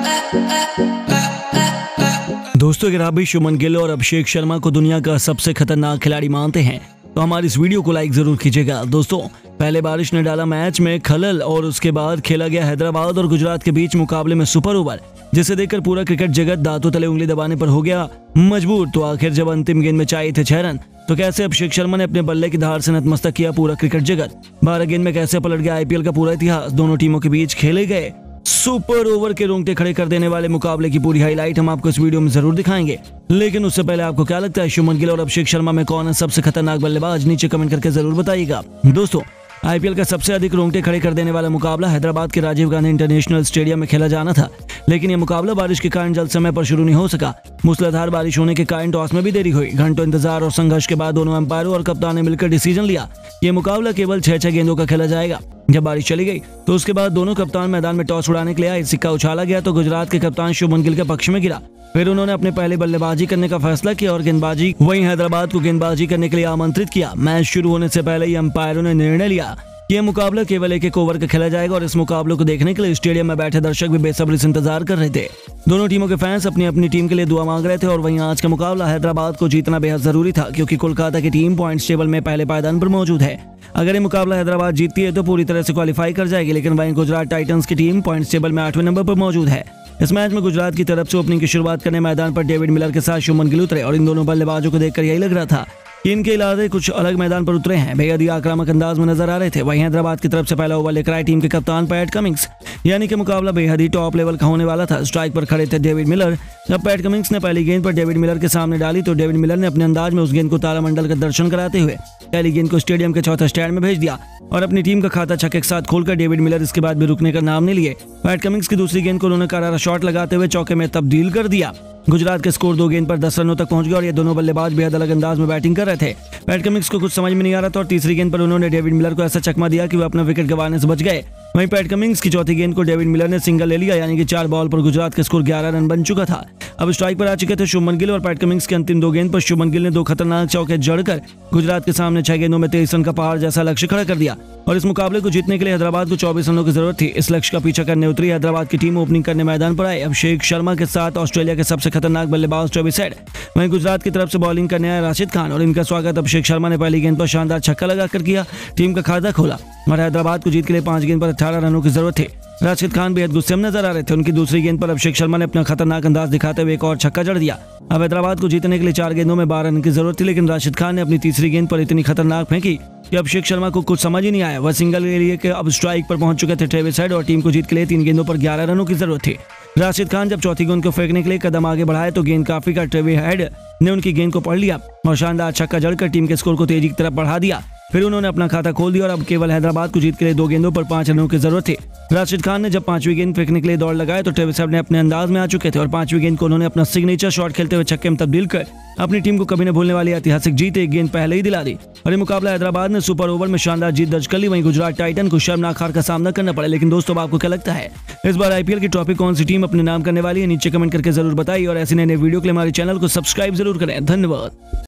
दोस्तों, अगर आप भी शुभमन गिल और अभिषेक शर्मा को दुनिया का सबसे खतरनाक खिलाड़ी मानते हैं तो हमारी इस वीडियो को लाइक जरूर कीजिएगा। दोस्तों, पहले बारिश ने डाला मैच में खलल और उसके बाद खेला गया हैदराबाद और गुजरात के बीच मुकाबले में सुपर ओवर, जिसे देखकर पूरा क्रिकेट जगत दांतों तले उंगली दबाने पर हो गया मजबूर। तो आखिर जब अंतिम गेंद में चाहिए थे 6 रन, तो कैसे अभिषेक शर्मा ने अपने बल्ले की धार से नतमस्तक किया पूरा क्रिकेट जगत। 12 गेंद में कैसे पलट गया आईपीएल का पूरा इतिहास। दोनों टीमों के बीच खेले गए सुपर ओवर के रोंगटे खड़े कर देने वाले मुकाबले की पूरी हाईलाइट हम आपको इस वीडियो में जरूर दिखाएंगे। लेकिन उससे पहले आपको क्या लगता है, शुभमन गिल और अभिषेक शर्मा में कौन है सबसे खतरनाक बल्लेबाज? नीचे कमेंट करके जरूर बताइएगा। दोस्तों, आईपीएल का सबसे अधिक रोंगटे खड़े कर देने वाला मुकाबला हैदराबाद के राजीव गांधी इंटरनेशनल स्टेडियम में खेला जाना था, लेकिन यह मुकाबला बारिश के कारण जल्द समय पर शुरू नहीं हो सका। मूसलाधार बारिश होने के कारण टॉस में भी देरी हुई। घंटों इंतजार और संघर्ष के बाद दोनों अंपायरों और कप्तान ने मिलकर डिसीजन लिया, ये मुकाबला केवल 6 गेंदों का खेला जाएगा। जब बारिश चली गई तो उसके बाद दोनों कप्तान मैदान में टॉस उड़ाने के लिए आए। सिक्का उछाला गया तो गुजरात के कप्तान शुभमन गिल के पक्ष में गिरा। फिर उन्होंने अपने पहले बल्लेबाजी करने का फैसला किया और गेंदबाजी वहीं हैदराबाद को गेंदबाजी करने के लिए आमंत्रित किया। मैच शुरू होने से पहले ही अंपायरों ने निर्णय लिया कि यह मुकाबला केवल एक ओवर का खेला जाएगा और इस मुकाबले को देखने के लिए स्टेडियम में बैठे दर्शक भी बेसब्री से इंतजार कर रहे थे। दोनों टीमों के फैंस अपनी अपनी टीम के लिए दुआ मांग रहे थे और वहीं आज का मुकाबला हैदराबाद को जीतना बेहद जरूरी था, क्योंकि कोलकाता की टीम पॉइंट्स टेबल में पहले पायदान पर मौजूद है। अगर ये मुकाबला हैदराबाद जीतती है तो पूरी तरह से क्वालिफाई कर जाएगी, लेकिन वहीं गुजरात टाइटंस की टीम पॉइंट्स टेबल में 8वें नंबर पर मौजूद है। इस मैच में गुजरात की तरफ से ओपनिंग की शुरुआत करने मैदान पर डेविड मिलर के साथ शुभमन गिल उतरे और इन दोनों बल्लेबाजों को देखकर यही लग रहा था कि इनके इलावे कुछ अलग मैदान पर उतरे हैं, बेहद ही आक्रामक अंदाज में नजर आ रहे थे। वहीं हैदराबाद की तरफ से पहला ओवर लेकर आए टीम के कप्तान पैट कमिंस, यानी कि मुकाबला बेहद ही टॉप लेवल का होने वाला था। स्ट्राइक पर खड़े थे डेविड मिलर। जब पैट कमिंस ने पहली गेंद पर डेविड मिलर के सामने डाली तो डेविड मिलर ने अपने अंदाज में उस गेंद को तारामंडल का दर्शन कराते हुए पहली गेंद को स्टेडियम के चौथे स्टैंड में भेज दिया और अपनी टीम का खाता छक्के के साथ खोलकर डेविड मिलर इसके बाद भी रुकने का नाम नहीं लिए। पैट कमिंस की दूसरी गेंद को उन्होंने करारा शॉट लगाते हुए चौके में तब्दील कर दिया। गुजरात के स्कोर 2 गेंद पर 10 रनों तक पहुंच गया और ये दोनों बल्लेबाज बेहद अलग अंदाज में बैटिंग कर रहे थे। पैट कमिंस को कुछ समझ में नहीं आ रहा था और तीसरी गेंद पर उन्होंने डेविड मिलर को ऐसा चकमा दिया कि वो अपना विकेट गंवाने से बच गए। वहीं पैट कमिंस की चौथी गेंद को डेविड मिलर ने सिंगल ले लिया, यानी कि 4 बॉल पर गुजरात का स्कोर 11 रन बन चुका था। अब स्ट्राइक पर आ चुके थे शुभमन गिल और पैट कमिंस की अंतिम 2 गेंद पर शुभमन गिल ने 2 खतरनाक चौके जड़कर गुजरात के सामने 6 गेंदों में 23 रन का पहाड़ जैसा लक्ष्य खड़ा कर दिया और इस मुकाबले को जीतने के लिए हैदराबाद को 24 रनों की जरूरत थी। इस लक्ष्य का पीछा करने उतरी हैदराबाद की टीम ओपनिंग करने मैदान पर आए अभिषेक शर्मा के साथ ऑस्ट्रेलिया के सबसे खतरनाक बल्लेबाज ट्रेविस हेड। वहीं गुजरात की तरफ से बॉलिंग करने आए राशिद खान और इनका स्वागत अभिषेक शर्मा ने पहली गेंद पर शानदार छक्का लगाकर किया। टीम का खाता खोला और हैदराबाद को जीत के लिए 5 गेंद पर 18 रनों की जरूरत थी। राशिद खान बेहद गुस्से में नजर आ रहे थे। उनकी दूसरी गेंद पर अभिषेक शर्मा ने अपना खतरनाक अंदाज दिखाते हुए एक और छक्का जड़ दिया। अब हैदराबाद को जीतने के लिए 4 गेंदों में 12 रन की जरूरत थी, लेकिन राशिद खान ने अपनी तीसरी गेंद पर इतनी खतरनाक फेंकी कि अभिषेक शर्मा को कुछ समझ ही नहीं आया। वह सिंगल के लिए कि अब स्ट्राइक पर पहुंच चुके थे ट्रेविस हेड और टीम को जीत के लिए 3 गेंदों पर 11 रनों की जरूरत थी। राशिद खान जब चौथी गेंद को फेंकने के लिए कदम आगे बढ़ाए तो गेंद काफी का ट्रेविस हेड ने उनकी गेंद को पढ़ लिया और शानदार छक्का जड़कर टीम के स्कोर को तेजी की तरफ बढ़ा दिया। फिर उन्होंने अपना खाता खोल दिया और अब केवल हैदराबाद को जीत के लिए 2 गेंदों पर 5 रनों की जरूरत थी। राशिद खान ने जब 5वीं गेंद फेंकने के लिए दौड़ लगाए तो ट्रेविस हेड ने अपने अंदाज में आ चुके थे और 5वीं गेंद को उन्होंने अपना सिग्नेचर शॉट खेलते हुए छक्के में तब्दील कर अपनी टीम को कभी न भूलने वाली ऐतिहासिक जीत 1 गेंद पहले ही दिला दी और ये मुकाबला हैदराबाद ने सुपर ओवर में शानदार जीत दर्ज कर ली। वहीं गुजरात टाइटन को शर्मनाक हार का सामना करना पड़ा। लेकिन दोस्तों, आपको क्या लगता है, इस बार आईपीएल की ट्रॉफी कौन सी टीम अपने नाम करने वाली है? नीचे कमेंट करके जरूर बताइए और ऐसे नए वीडियो के लिए हमारे चैनल को सब्सक्राइब जरूर करें। धन्यवाद।